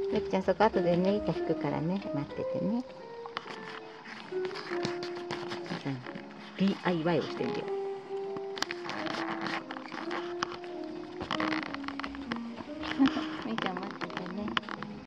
ゆきちゃん、そこ後でね、糸引くからね、待っててね。DIY をしてるんだよ。